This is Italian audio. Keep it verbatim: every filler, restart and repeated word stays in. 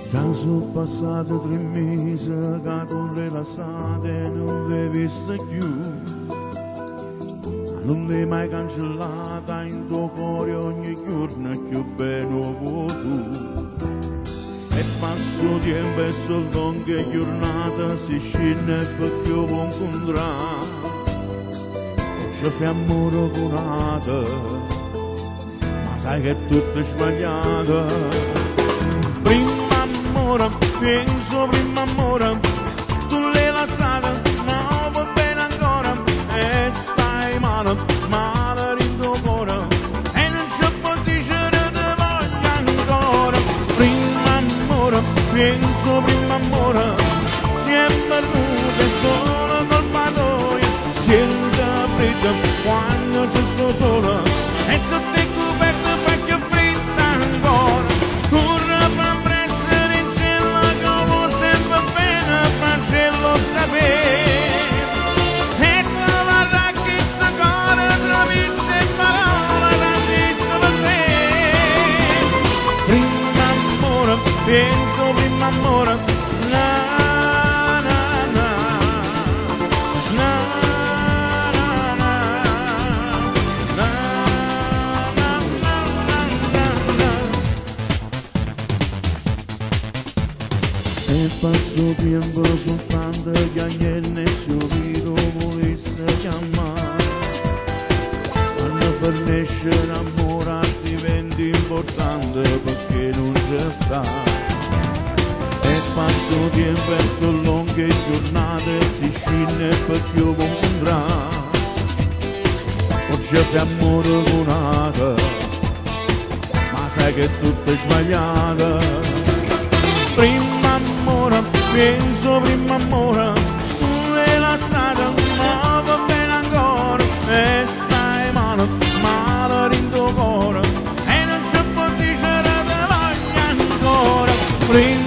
Già sono passati tre mesi che tu rilassate non l'hai vista più, non l'hai mai cancellata in tuo cuore ogni giorno più bene tu. E passo tempo e sono lunghe giornate si scende perché io può incontrare, non ci fai amore curata, ma sai che è tutto sbagliato. Prima amore, penso prima amore, tu l'hai lasciata, ma va bene ancora, e stai male, male in tuo cuore, e non ci può dire te voglio ancora. Prima amore, penso prima amore, si è perduto e solo colpa tua, sento freddo quando ci sto sola, e se ti coperto faccio fredda ancora. Penso prima amore, na na na, na na na, na na na na. E passo tempo soltanto che agnelli nessuno volesse chiamare, quando fornisce l'amore diventa importante perché non c'è sta. Passo tempo e sono lunghe giornate si scende perché io può incontrare, non c'è più amore curata, ma sai che tutto è sbagliato. Prima amore, penso prima amore, tu l'hai lasciata, ma va bene ancora, e stai male, male in tuo cuore, e non ci può dire te voglio ancora. Prima